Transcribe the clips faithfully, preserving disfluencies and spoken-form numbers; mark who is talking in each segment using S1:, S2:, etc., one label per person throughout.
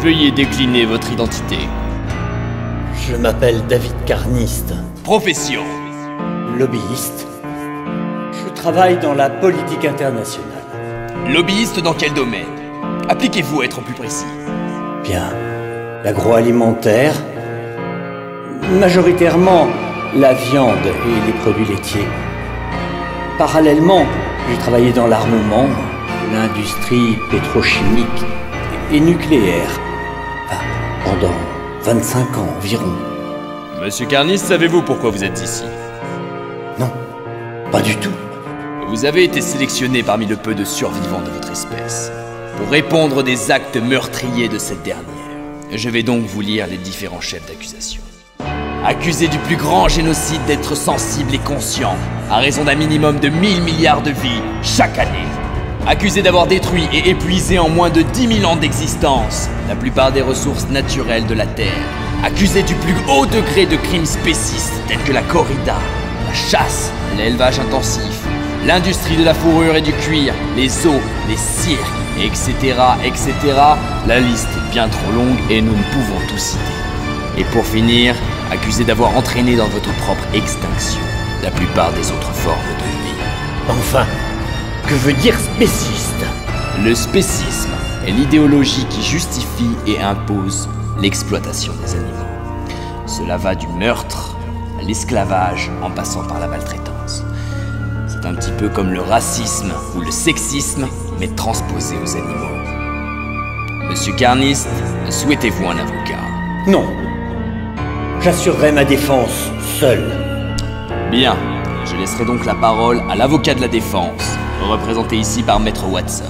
S1: Veuillez décliner votre identité.
S2: Je m'appelle David Carniste.
S1: Profession.
S2: Lobbyiste. Je travaille dans la politique internationale.
S1: Lobbyiste dans quel domaine? Appliquez-vous à être plus précis.
S2: Bien. L'agroalimentaire. Majoritairement, la viande et les produits laitiers. Parallèlement, j'ai travaillé dans l'armement, l'industrie pétrochimique et nucléaire. Enfin, pendant vingt-cinq ans environ.
S1: Monsieur Carniste, savez-vous pourquoi vous êtes ici?
S2: Non, pas du tout.
S1: Vous avez été sélectionné parmi le peu de survivants de votre espèce pour répondre des actes meurtriers de cette dernière. Je vais donc vous lire les différents chefs d'accusation. Accusé du plus grand génocide d'être sensible et conscient, à raison d'un minimum de mille milliards de vies chaque année. Accusé d'avoir détruit et épuisé en moins de dix mille ans d'existence la plupart des ressources naturelles de la Terre. Accusé du plus haut degré de crimes spécistes tels que la corrida, la chasse, l'élevage intensif, l'industrie de la fourrure et du cuir, les zoos, les cirques, et cetera, et cetera. La liste est bien trop longue et nous ne pouvons tout citer. Et pour finir, accusé d'avoir entraîné dans votre propre extinction la plupart des autres formes de vie.
S2: Enfin, que veut dire spéciste?
S1: Le spécisme est l'idéologie qui justifie et impose l'exploitation des animaux. Cela va du meurtre à l'esclavage en passant par la maltraitance. C'est un petit peu comme le racisme ou le sexisme, mais transposé aux animaux. Monsieur Carniste, souhaitez-vous un avocat?
S2: Non. J'assurerai ma défense seul.
S1: Bien, je laisserai donc la parole à l'avocat de la défense, représenté ici par Maître Watson.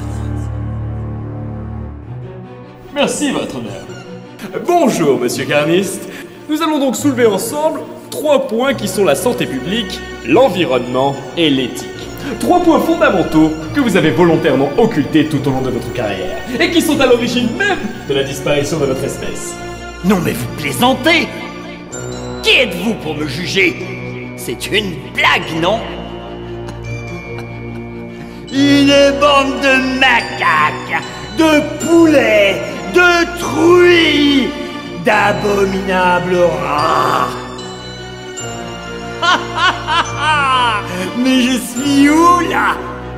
S3: Merci, votre honneur. Bonjour, monsieur Carniste. Nous allons donc soulever ensemble trois points qui sont la santé publique, l'environnement et l'éthique. Trois points fondamentaux que vous avez volontairement occultés tout au long de votre carrière et qui sont à l'origine même de la disparition de notre espèce.
S2: Non mais vous plaisantez? Qui êtes-vous pour me juger? C'est une blague, non? Une bande de macaques, de poulets, de truies, d'abominables rats. Mais je suis où, là?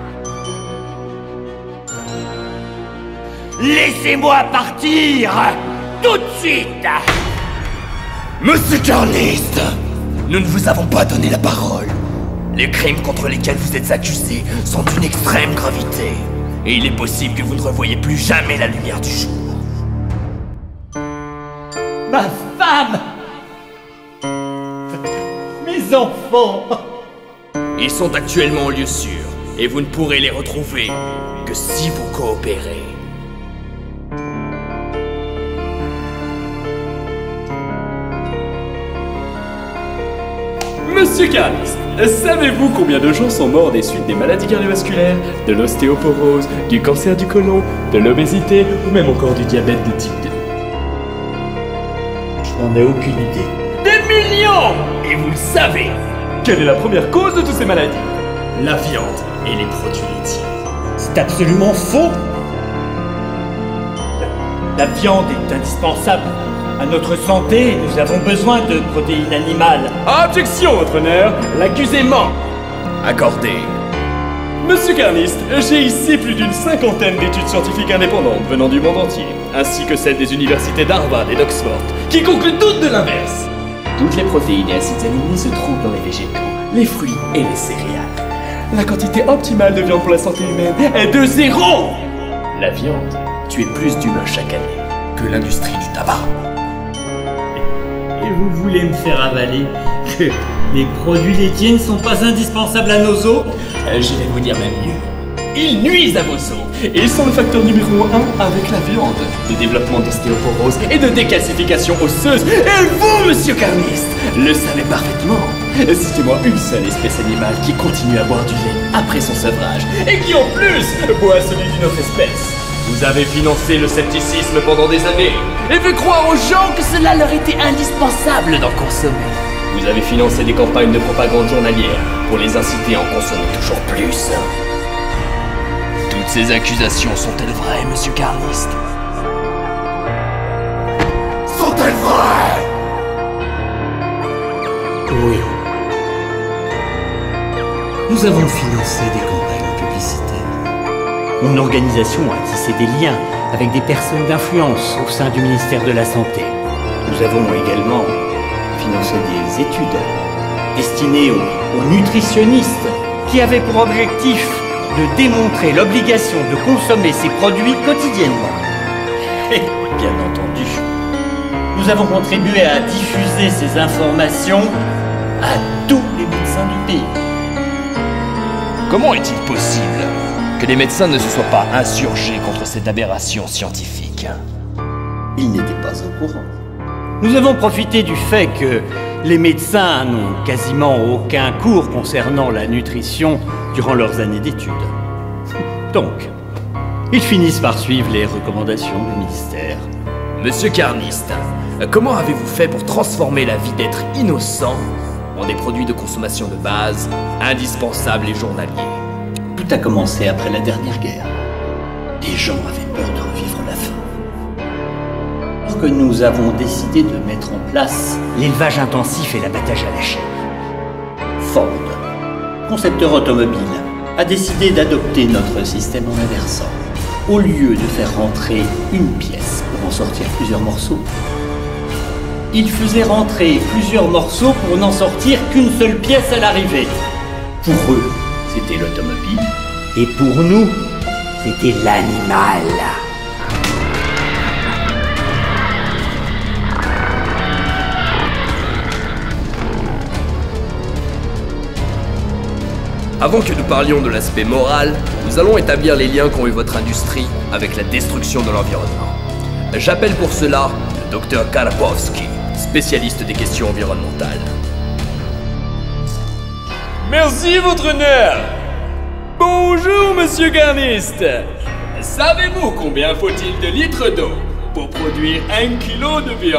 S2: Laissez-moi partir, tout de suite.
S4: Monsieur Carniste, nous ne vous avons pas donné la parole. Les crimes contre lesquels vous êtes accusé sont d'une extrême gravité. Et il est possible que vous ne revoyiez plus jamais la lumière du jour.
S2: Ma femme! Mes enfants!
S1: Ils sont actuellement en lieu sûr, et vous ne pourrez les retrouver que si vous coopérez.
S3: Monsieur Carniste, savez-vous combien de gens sont morts des suites des maladies cardiovasculaires, de l'ostéoporose, du cancer du côlon, de l'obésité ou même encore du diabète de type deux?
S2: Je n'en ai aucune idée.
S4: Des millions! Et vous le savez!
S3: Quelle est la première cause de toutes ces maladies?
S4: La viande et les produits laitiers.
S2: C'est absolument faux! La viande est indispensable à notre santé. Nous avons besoin de protéines animales.
S3: Objection, votre honneur! L'accusé ment!
S1: Accordé.
S3: Monsieur Carniste, j'ai ici plus d'une cinquantaine d'études scientifiques indépendantes venant du monde entier, ainsi que celles des universités d'Harvard et d'Oxford, qui concluent toutes de l'inverse. Toutes les protéines et acides aminés se trouvent dans les végétaux, les fruits et les céréales. La quantité optimale de viande pour la santé humaine est de zéro! La viande tue plus d'humains chaque année que l'industrie du tabac.
S5: Et vous voulez me faire avaler que les produits laitiers ne sont pas indispensables à nos os?
S4: Euh, je vais vous dire même mieux.
S3: Ils nuisent à vos os. Et ils sont le facteur numéro un avec la viande, de développement d'ostéoporose et de décalcification osseuse. Et vous, monsieur Carniste, le savez parfaitement. Citez-moi une seule espèce animale qui continue à boire du lait après son sevrage et qui en plus boit celui d'une autre espèce. Vous avez financé le scepticisme pendant des années et fait croire aux gens que cela leur était indispensable d'en consommer. Vous avez financé des campagnes de propagande journalière pour les inciter à en consommer toujours plus.
S1: Toutes ces accusations sont-elles vraies, monsieur Carniste?
S4: vrai!
S5: Oui. Nous avons financé des campagnes publicitaires.
S2: Mon organisation a tissé des liens avec des personnes d'influence au sein du ministère de la Santé. Nous avons également financé des études destinées aux, aux nutritionnistes qui avaient pour objectif de démontrer l'obligation de consommer ces produits quotidiennement. Et bien entendu, nous avons contribué à diffuser ces informations à tous les médecins du pays.
S1: Comment est-il possible que les médecins ne se soient pas insurgés contre cette aberration scientifique?
S2: Ils n'étaient pas au courant. Nous avons profité du fait que les médecins n'ont quasiment aucun cours concernant la nutrition durant leurs années d'études. Donc, ils finissent par suivre les recommandations du ministère.
S1: Monsieur Carniste, comment avez-vous fait pour transformer la vie d'êtres innocents en des produits de consommation de base, indispensables et journaliers?
S2: Tout a commencé après la dernière guerre. Les gens avaient peur de revivre la faim. Alors que nous avons décidé de mettre en place l'élevage intensif et l'abattage à la chaîne. Ford, concepteur automobile, a décidé d'adopter notre système en inversant. Au lieu de faire rentrer une pièce pour en sortir plusieurs morceaux, il faisait rentrer plusieurs morceaux pour n'en sortir qu'une seule pièce à l'arrivée. Pour eux, c'était l'automobile, et pour nous, c'était l'animal.
S1: Avant que nous parlions de l'aspect moral, nous allons établir les liens qu'ont eu votre industrie avec la destruction de l'environnement. J'appelle pour cela le docteur Karpovski, spécialiste des questions environnementales.
S3: Merci, votre honneur. Bonjour, monsieur Carniste. Savez-vous combien faut-il de litres d'eau pour produire un kilo de viande?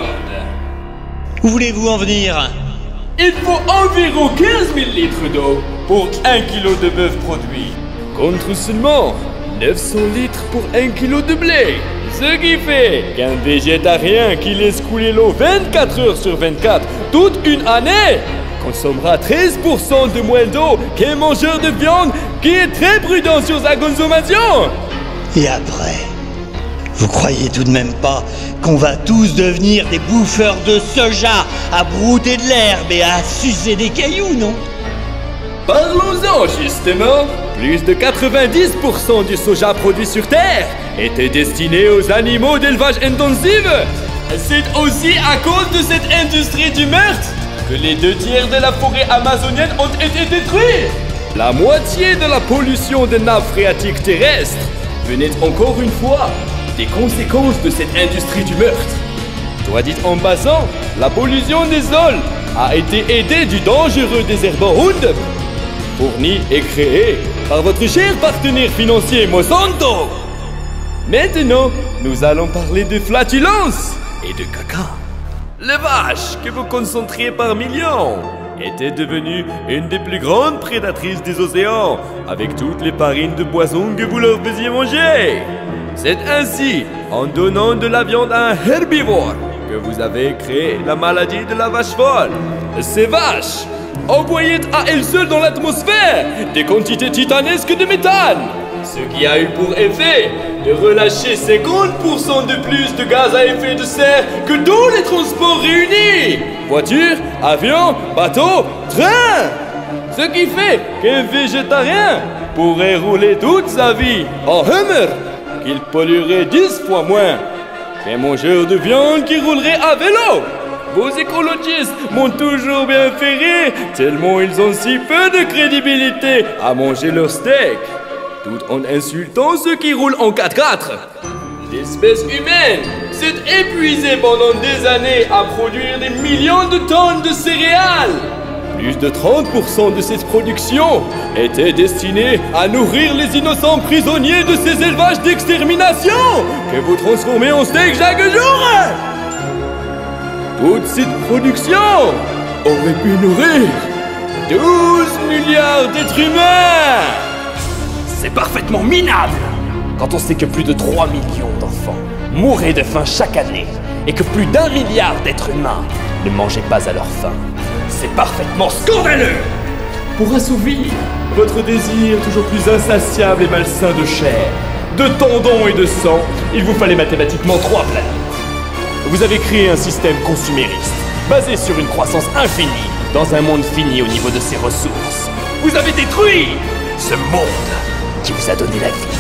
S6: Où voulez-vous en venir?
S3: Il faut environ quinze mille litres d'eau pour un kilo de bœuf produit, contre seulement neuf cents litres pour un kilo de blé. Ce qui fait qu'un végétarien qui laisse couler l'eau vingt-quatre heures sur vingt-quatre toute une année consommera treize pour cent de moins d'eau qu'un mangeur de viande qui est très prudent sur sa consommation.
S6: Et après, vous croyez tout de même pas qu'on va tous devenir des bouffeurs de soja à brouter de l'herbe et à sucer des cailloux, non?
S3: Parlons-en justement. Plus de quatre-vingt-dix pour cent du soja produit sur Terre était destiné aux animaux d'élevage intensif. C'est aussi à cause de cette industrie du meurtre que les deux tiers de la forêt amazonienne ont été détruits. La moitié de la pollution des nappes phréatiques terrestres venait encore une fois des conséquences de cette industrie du meurtre. Soit dit en passant, la pollution des sols a été aidée du dangereux désherbant Roundup, fourni et créé par votre cher partenaire financier Monsanto. Maintenant, nous allons parler de flatulence et de caca. Les vaches que vous concentriez par millions étaient devenues une des plus grandes prédatrices des océans, avec toutes les farines de poisson que vous leur faisiez manger. C'est ainsi, en donnant de la viande à un herbivore, que vous avez créé la maladie de la vache folle. Ces vaches envoyaient à elles seules dans l'atmosphère des quantités titanesques de méthane, ce qui a eu pour effet de relâcher cinquante pour cent de plus de gaz à effet de serre que tous les transports réunis. Voitures, avions, bateaux, trains. Ce qui fait qu'un végétarien pourrait rouler toute sa vie en Hummer, qu'il polluerait dix fois moins qu'un mangeur de viande qui roulerait à vélo. Vos écologistes m'ont toujours bien fait rire, tellement ils ont si peu de crédibilité à manger leur steak, tout en insultant ceux qui roulent en quatre-quatre. L'espèce humaine s'est épuisée pendant des années à produire des millions de tonnes de céréales. Plus de trente pour cent de cette production était destinée à nourrir les innocents prisonniers de ces élevages d'extermination que vous transformez en steak chaque jour. Toute cette production aurait pu nourrir douze milliards d'êtres humains.
S1: C'est parfaitement minable quand on sait que plus de trois millions d'enfants mouraient de faim chaque année
S3: et que plus d'un milliard d'êtres humains ne mangeaient pas à leur faim. C'est parfaitement scandaleux! Pour assouvir votre désir toujours plus insatiable et malsain de chair, de tendons et de sang, il vous fallait mathématiquement trois planètes. Vous avez créé un système consumériste, basé sur une croissance infinie, dans un monde fini au niveau de ses ressources. Vous avez détruit ce monde qui vous a donné la vie.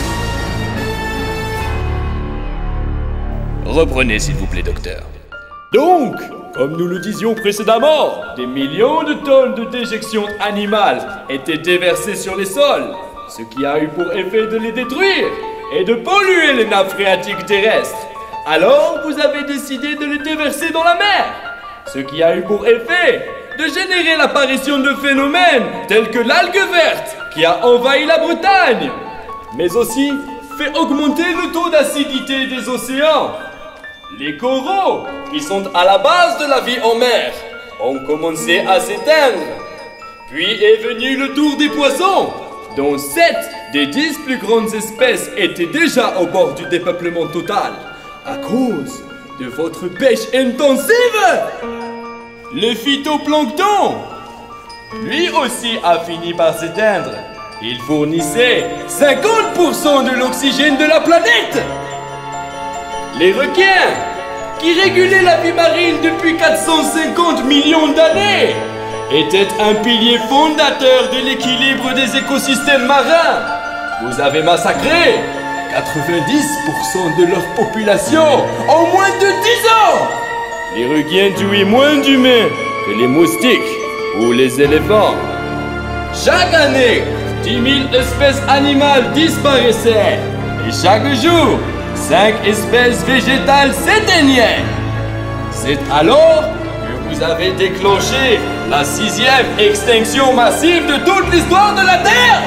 S1: Reprenez, s'il vous plaît, docteur.
S3: Donc, comme nous le disions précédemment, des millions de tonnes de déjections animales étaient déversées sur les sols, ce qui a eu pour effet de les détruire et de polluer les nappes phréatiques terrestres. Alors, vous avez décidé de les déverser dans la mer, ce qui a eu pour effet de générer l'apparition de phénomènes tels que l'algue verte qui a envahi la Bretagne, mais aussi fait augmenter le taux d'acidité des océans. Les coraux, qui sont à la base de la vie en mer, ont commencé à s'éteindre. Puis est venu le tour des poissons, dont sept des dix plus grandes espèces étaient déjà au bord du dépeuplement total, à cause de votre pêche intensive. Le phytoplancton, lui aussi a fini par s'éteindre. Il fournissait cinquante pour cent de l'oxygène de la planète. Les requins, qui régulaient la vie marine depuis quatre cent cinquante millions d'années, étaient un pilier fondateur de l'équilibre des écosystèmes marins. Vous avez massacré quatre-vingt-dix pour cent de leur population en moins de dix ans. Les requins tuaient moins d'humains que les moustiques ou les éléphants. Chaque année, dix mille espèces animales disparaissaient. Et chaque jour, cinq espèces végétales s'éteignaient. C'est alors que vous avez déclenché la sixième extinction massive de toute l'histoire de la Terre.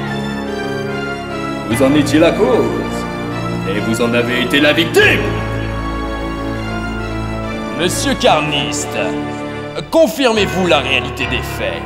S3: Vous en étiez la cause, et vous en avez été la victime. Monsieur Carniste, confirmez-vous la réalité des faits?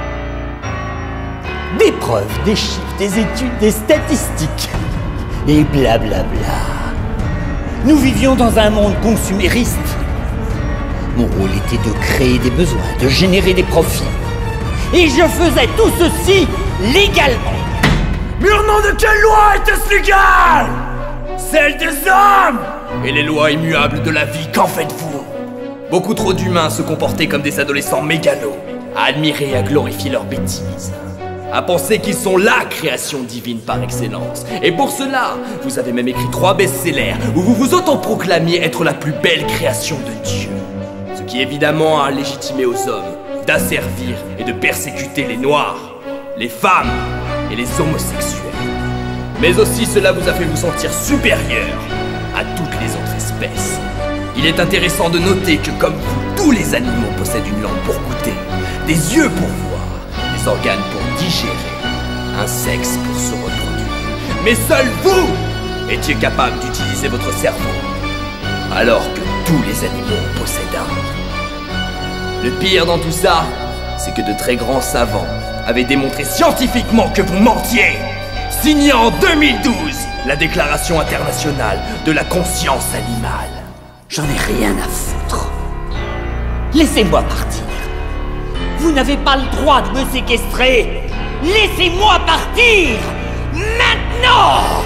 S2: Des preuves, des chiffres, des études, des statistiques. Et blablabla. Nous vivions dans un monde consumériste. Mon rôle était de créer des besoins, de générer des profits. Et je faisais tout ceci légalement.
S4: Mais au nom de quelle loi était-ce légal? Celle des hommes!
S1: Et les lois immuables de la vie, qu'en faites-vous? Beaucoup trop d'humains se comportaient comme des adolescents mégalos, à admirer et à glorifier leurs bêtises, à penser qu'ils sont la création divine par excellence. Et pour cela, vous avez même écrit trois best-sellers où vous vous autoproclamiez être la plus belle création de Dieu. Ce qui évidemment a légitimé aux hommes d'asservir et de persécuter les noirs, les femmes et les homosexuels. Mais aussi cela vous a fait vous sentir supérieur à toutes les autres espèces. Il est intéressant de noter que comme vous, tous les animaux possèdent une langue pour goûter, des yeux pour voir, des organes pour digérer, un sexe pour se reproduire. Mais seul vous étiez capable d'utiliser votre cerveau, alors que tous les animaux en possèdent un. Le pire dans tout ça, c'est que de très grands savants avaient démontré scientifiquement que vous mentiez, signant en deux mille douze la Déclaration internationale de la conscience animale.
S2: J'en ai rien à foutre. Laissez-moi partir. Vous n'avez pas le droit de me séquestrer. Laissez-moi partir maintenant.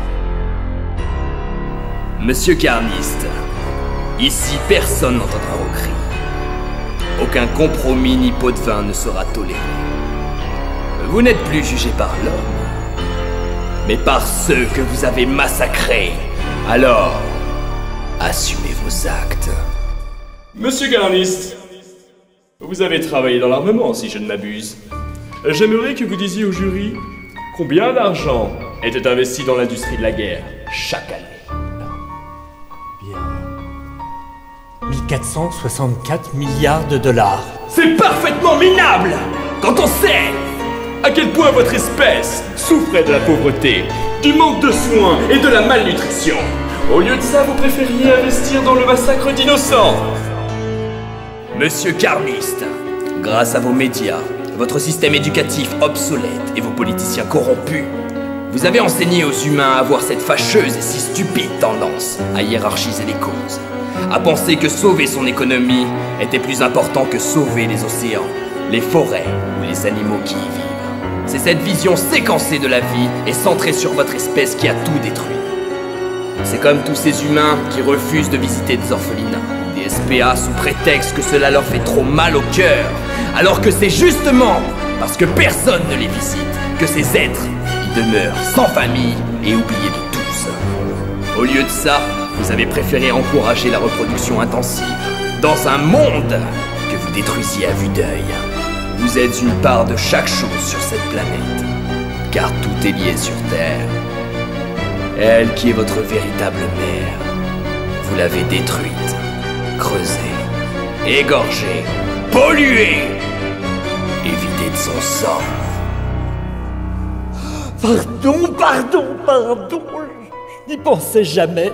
S1: Monsieur Carniste, ici personne n'entendra vos cris. Aucun compromis ni pot de vin ne sera toléré. Vous n'êtes plus jugé par l'homme, mais par ceux que vous avez massacrés. Alors, assumez vos actes.
S3: Monsieur Carniste, vous avez travaillé dans l'armement, si je ne m'abuse. J'aimerais que vous disiez au jury combien d'argent était investi dans l'industrie de la guerre chaque année.
S2: Bien. mille quatre cent soixante-quatre milliards de dollars.
S3: C'est parfaitement minable quand on sait à quel point votre espèce souffrait de la pauvreté, du manque de soins et de la malnutrition. Au lieu de ça, vous préfériez investir dans le massacre d'innocents.
S1: Monsieur Carniste, grâce à vos médias, votre système éducatif obsolète et vos politiciens corrompus, vous avez enseigné aux humains à avoir cette fâcheuse et si stupide tendance à hiérarchiser les causes, à penser que sauver son économie était plus important que sauver les océans, les forêts ou les animaux qui y vivent. C'est cette vision séquencée de la vie et centrée sur votre espèce qui a tout détruit. C'est comme tous ces humains qui refusent de visiter des orphelinats, des S P A sous prétexte que cela leur fait trop mal au cœur, alors que c'est justement parce que personne ne les visite que ces êtres y demeurent sans famille et oubliés de tous. Au lieu de ça, vous avez préféré encourager la reproduction intensive dans un monde que vous détruisiez à vue d'œil. Vous êtes une part de chaque chose sur cette planète, car tout est lié sur Terre. Elle qui est votre véritable mère, vous l'avez détruite, creusée, égorgée, polluée et vidée de son sang.
S2: Pardon, pardon, pardon, je n'y pensais jamais.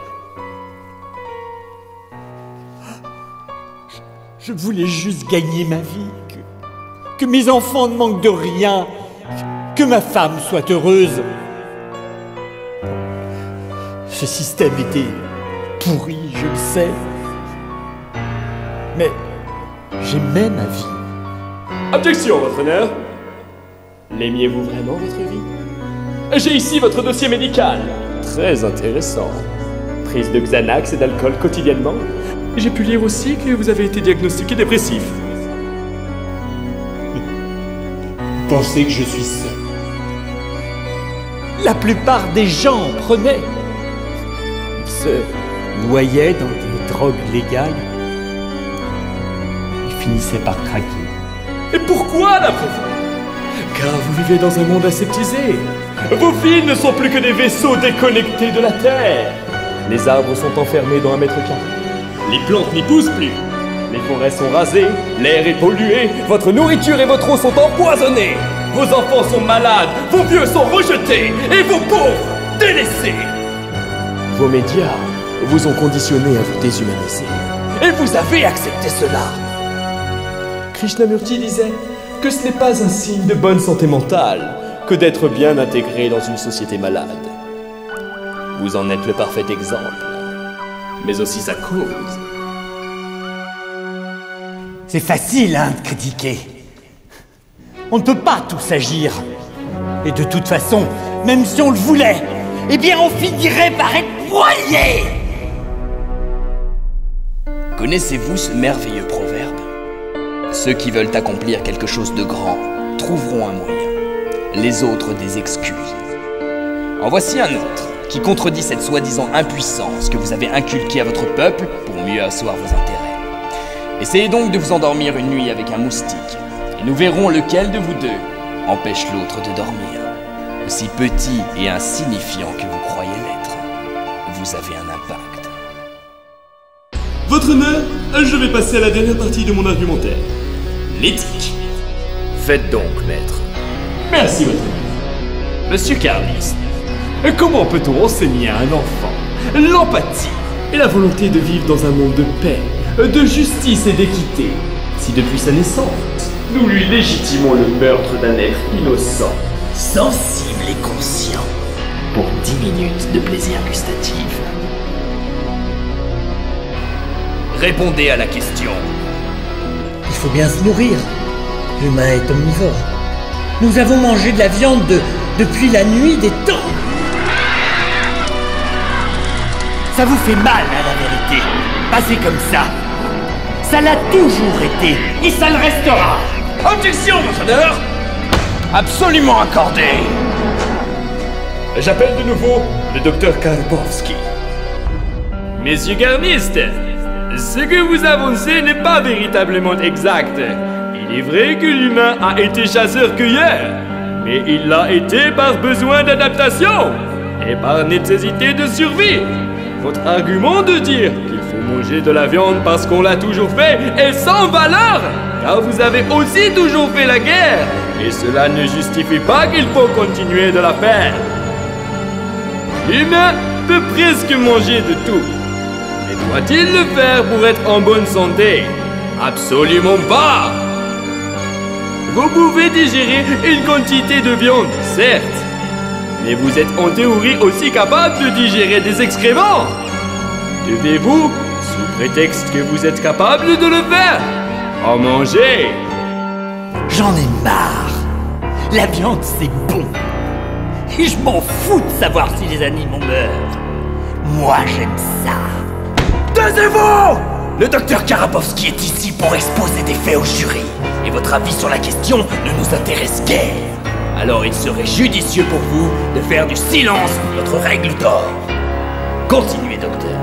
S2: Je voulais juste gagner ma vie, que, que mes enfants ne manquent de rien, que ma femme soit heureuse. Ce système était pourri, je le sais. Mais j'aimais ma vie.
S3: Objection, votre honneur. L'aimiez-vous vraiment, votre vie? J'ai ici votre dossier médical. Très intéressant. Prise de Xanax et d'alcool quotidiennement. J'ai pu lire aussi que vous avez été diagnostiqué dépressif.
S2: Vous pensez que je suis seul? La plupart des gens en prenaient. Ils se noyaient dans des drogues légales. Ils finissaient par craquer.
S3: Et pourquoi, d'après vous? Car vous vivez dans un monde aseptisé. Vos villes ne sont plus que des vaisseaux déconnectés de la Terre. Les arbres sont enfermés dans un mètre carré. Les plantes n'y poussent plus. Les forêts sont rasées, l'air est pollué, votre nourriture et votre eau sont empoisonnées. Vos enfants sont malades, vos vieux sont rejetés, et vos pauvres, délaissés. Vos médias vous ont conditionné à vous déshumaniser. Et vous avez accepté cela. Krishnamurti disait que ce n'est pas un signe de bonne santé mentale que d'être bien intégré dans une société malade. Vous en êtes le parfait exemple, mais aussi sa cause.
S2: C'est facile, hein, de critiquer. On ne peut pas tous agir. Et de toute façon, même si on le voulait, eh bien on finirait par être broyé.
S1: Connaissez-vous ce merveilleux proverbe? Ceux qui veulent accomplir quelque chose de grand trouveront un moyen, les autres des excuses. En voici un autre, qui contredit cette soi-disant impuissance que vous avez inculquée à votre peuple pour mieux asseoir vos intérêts. Essayez donc de vous endormir une nuit avec un moustique, et nous verrons lequel de vous deux empêche l'autre de dormir. Aussi petit et insignifiant que vous croyez l'être, vous avez un impact.
S3: Votre honneur, je vais passer à la dernière partie de mon argumentaire. L'éthique.
S1: Faites donc, maître.
S3: Merci, votre honneur. Monsieur Carlist, comment peut-on enseigner à un enfant l'empathie et la volonté de vivre dans un monde de paix, de justice et d'équité, si depuis sa naissance, nous lui légitimons le meurtre d'un être innocent,
S4: Sensible et conscient, pour dix minutes de plaisir gustatif.
S1: Répondez à la question.
S2: Il faut bien se nourrir. L'humain est omnivore. Nous avons mangé de la viande de, depuis la nuit des temps. Ça vous fait mal, à la vérité. Passer comme ça. Ça l'a toujours été, et ça le restera.
S1: Objection, votre honneur! Absolument accordé!
S3: J'appelle de nouveau le docteur Karbowski. Messieurs garnistes, ce que vous avancez n'est pas véritablement exact. Il est vrai que l'humain a été chasseur-cueilleur, mais il l'a été par besoin d'adaptation et par nécessité de survie. Votre argument de dire qu'il faut manger de la viande parce qu'on l'a toujours fait est sans valeur, car vous avez aussi toujours fait la guerre, et cela ne justifie pas qu'il faut continuer de la faire. L'humain peut presque manger de tout, mais doit-il le faire pour être en bonne santé? Absolument pas! Vous pouvez digérer une quantité de viande, certes, mais vous êtes en théorie aussi capable de digérer des excréments. Devez-vous prétexte que vous êtes capable de le faire. En manger.
S2: J'en ai marre. La viande, c'est bon. Et je m'en fous de savoir si les animaux meurent. Moi, j'aime ça.
S4: Taisez-vous! Le docteur Karapovski est ici pour exposer des faits au jury. Et votre avis sur la question ne nous intéresse guère. Alors il serait judicieux pour vous de faire du silence notre règle d'or. Continuez, docteur.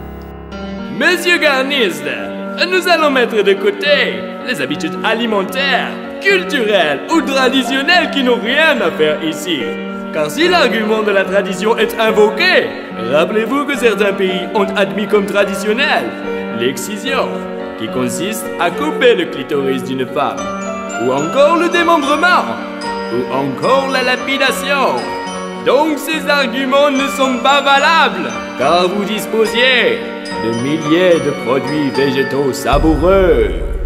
S3: Monsieur Garniste, nous allons mettre de côté les habitudes alimentaires, culturelles ou traditionnelles qui n'ont rien à faire ici. Car si l'argument de la tradition est invoqué, rappelez-vous que certains pays ont admis comme traditionnel l'excision, qui consiste à couper le clitoris d'une femme, ou encore le démembrement, ou encore la lapidation. Donc ces arguments ne sont pas valables, car vous disposiez de milliers de produits végétaux savoureux.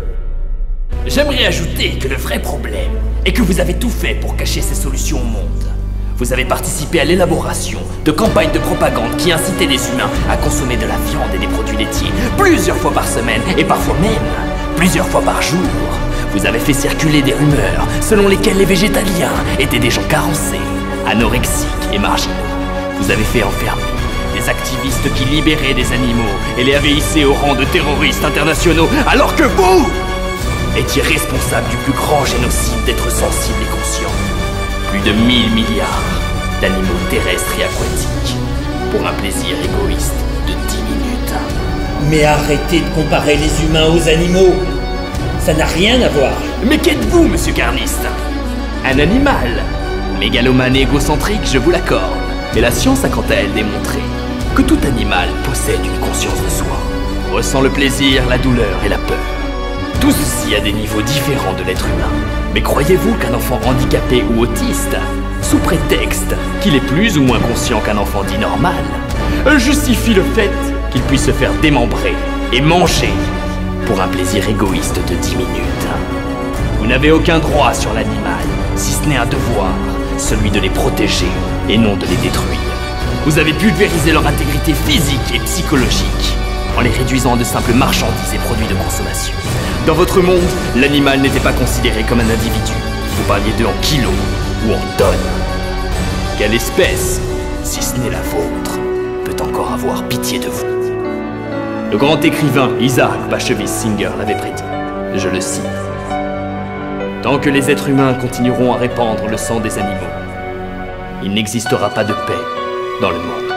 S4: J'aimerais ajouter que le vrai problème est que vous avez tout fait pour cacher ces solutions au monde. Vous avez participé à l'élaboration de campagnes de propagande qui incitaient les humains à consommer de la viande et des produits laitiers plusieurs fois par semaine et parfois même plusieurs fois par jour. Vous avez fait circuler des rumeurs selon lesquelles les végétaliens étaient des gens carencés, anorexiques et marginaux. Vous avez fait enfermer des activistes qui libéraient des animaux et les avaient hissés au rang de terroristes internationaux, alors que vous étiez responsable du plus grand génocide d'êtres sensibles et conscients. Plus de mille milliards d'animaux terrestres et aquatiques pour un plaisir égoïste de dix minutes.
S2: Mais arrêtez de comparer les humains aux animaux. Ça n'a rien à voir.
S4: Mais qu'êtes-vous, monsieur Carniste? Un animal. Mégalomane et égocentrique, je vous l'accorde. Mais la science a quant à elle démontré que tout animal possède une conscience de soi, ressent le plaisir, la douleur et la peur. Tout ceci à des niveaux différents de l'être humain. Mais croyez-vous qu'un enfant handicapé ou autiste, sous prétexte qu'il est plus ou moins conscient qu'un enfant dit normal, justifie le fait qu'il puisse se faire démembrer et manger pour un plaisir égoïste de dix minutes? Vous n'avez aucun droit sur l'animal, si ce n'est un devoir, celui de les protéger et non de les détruire. Vous avez pulvérisé leur intégrité physique et psychologique en les réduisant en de simples marchandises et produits de consommation. Dans votre monde, l'animal n'était pas considéré comme un individu. Vous parliez d'eux en kilos ou en tonnes. Quelle espèce, si ce n'est la vôtre, peut encore avoir pitié de vous? Le grand écrivain Isaac Bashevis Singer l'avait prédit. Je le cite. Tant que les êtres humains continueront à répandre le sang des animaux, il n'existera pas de paix dans le monde.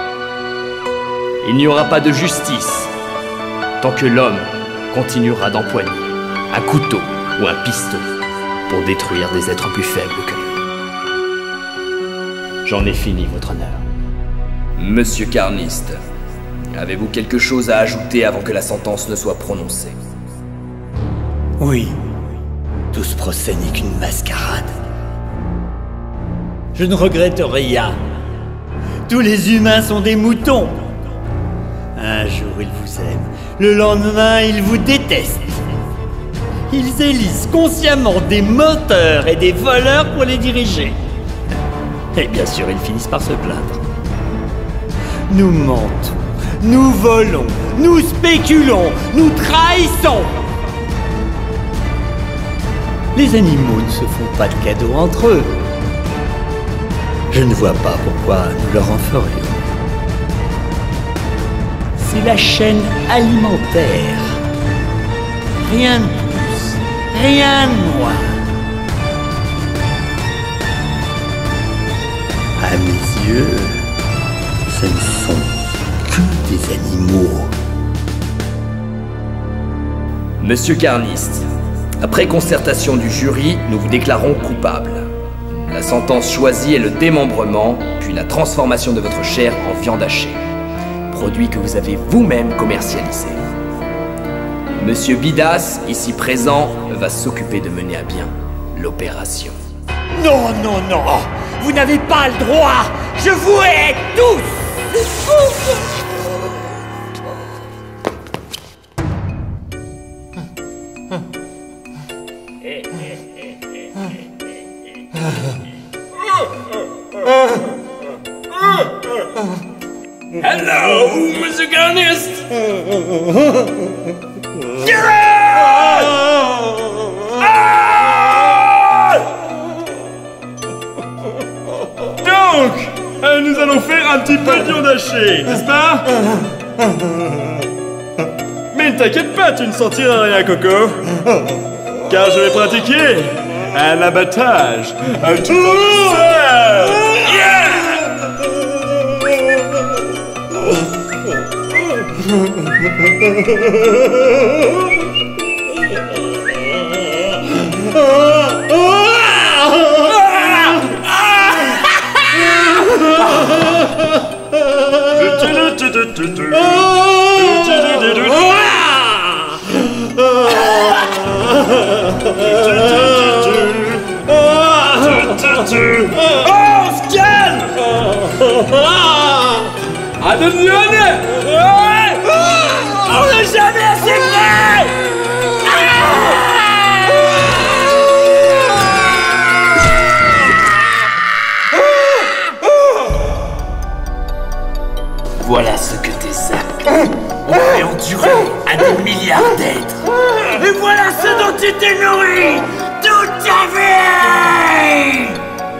S4: Il n'y aura pas de justice tant que l'homme continuera d'empoigner un couteau ou un pistolet pour détruire des êtres plus faibles que lui. J'en ai fini, votre honneur. Monsieur Carniste, avez-vous quelque chose à ajouter avant que la sentence ne soit prononcée?
S2: Oui. Tout ce procès n'est qu'une mascarade. Je ne regrette rien. Tous les humains sont des moutons. Un jour, ils vous aiment. Le lendemain, ils vous détestent. Ils élisent consciemment des menteurs et des voleurs pour les diriger. Et bien sûr, ils finissent par se plaindre. Nous mentons, nous volons, nous spéculons, nous trahissons. Les animaux ne se font pas de cadeaux entre eux. Je ne vois pas pourquoi nous leur en ferions. C'est la chaîne alimentaire. Rien de plus, rien de moins. À mes yeux, ce ne sont que des animaux.
S4: Monsieur Carniste, après concertation du jury, nous vous déclarons coupable. La sentence choisie est le démembrement, puis la transformation de votre chair en viande hachée, produit que vous avez vous-même commercialisé. Monsieur Bidas, ici présent, va s'occuper de mener à bien l'opération.
S2: Non, non, non! Vous n'avez pas le droit! Je vous hais tous!
S3: Hello, Monsieur Carniste. Donc, euh, nous allons faire un petit pavillon d'haché, n'est-ce pas? Mais ne t'inquiète pas, tu ne sentiras rien, Coco. Car je vais pratiquer un abattage à tout seul. Yeah! Oh, Scan! Attenzione! On n'est jamais assez près!
S4: Voilà ce que tes actes ont fait endurer à des milliards d'êtres.
S5: Et voilà ce dont tu t'es nourri toute ta vie!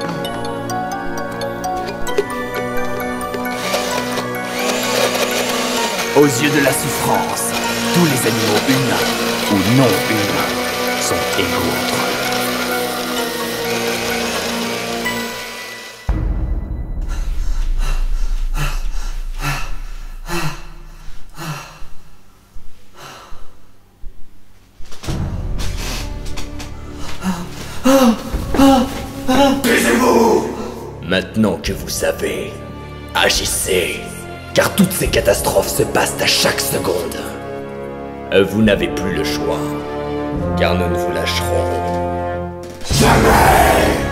S4: Aux yeux de la souffrance, tous les animaux humains ou non humains sont égaux entre eux.
S1: Taisez-vous! Maintenant que vous savez, agissez, car toutes ces catastrophes se passent à chaque seconde. Vous n'avez plus le choix, car nous ne vous lâcherons jamais.